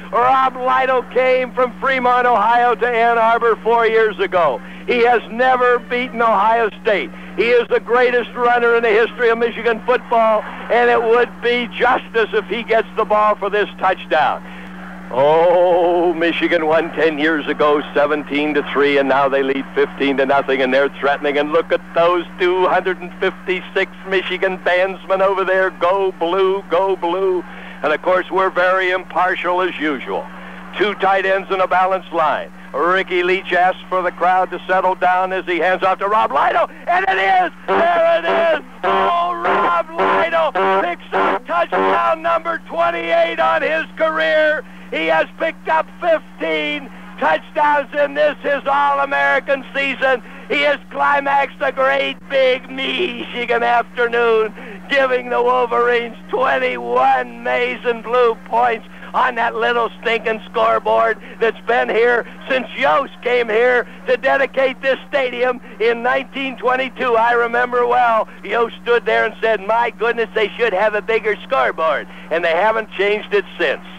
Rob Lytle came from Fremont, Ohio to Ann Arbor 4 years ago. He has never beaten Ohio State. He is the greatest runner in the history of Michigan football, and it would be justice if he gets the ball for this touchdown. Oh, Michigan won 10 years ago, 17-3, and now they lead 15-0, and they're threatening. And look at those 256 Michigan bandsmen over there. Go blue, go blue. And, of course, we're very impartial as usual. Two tight ends in a balanced line. Ricky Leach asks for the crowd to settle down as he hands off to Rob Lytle, and it is! There it is! Oh, Rob Lytle picks up touchdown number 28 on his career. He has picked up 15 touchdowns in this, his All-American season. He has climaxed a great big Michigan afternoon, giving the Wolverines 21 maize and blue points on that little stinking scoreboard that's been here since Yost came here to dedicate this stadium in 1922. I remember well, Yost stood there and said, my goodness, they should have a bigger scoreboard, and they haven't changed it since.